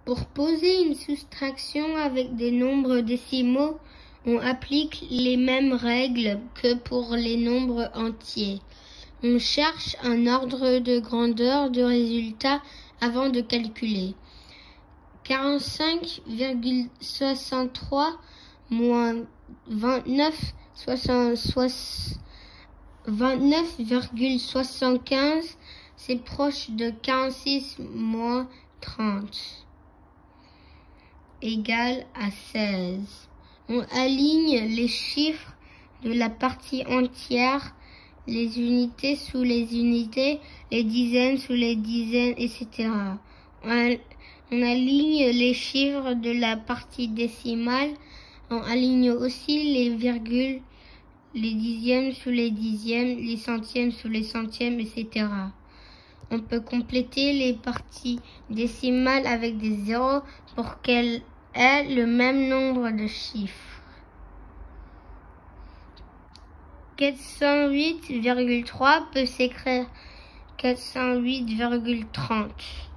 Pour poser une soustraction avec des nombres décimaux, on applique les mêmes règles que pour les nombres entiers. On cherche un ordre de grandeur de résultat avant de calculer. 45,63 moins 29,75, c'est proche de 46 moins 30, égale à 16. On aligne les chiffres de la partie entière, les unités sous les unités, les dizaines sous les dizaines, etc. On aligne les chiffres de la partie décimale. On aligne aussi les virgules, les dixièmes sous les dixièmes, les centièmes sous les centièmes, etc. On peut compléter les parties décimales avec des zéros pour qu'elles aient le même nombre de chiffres. 408,3 peut s'écrire 408,30.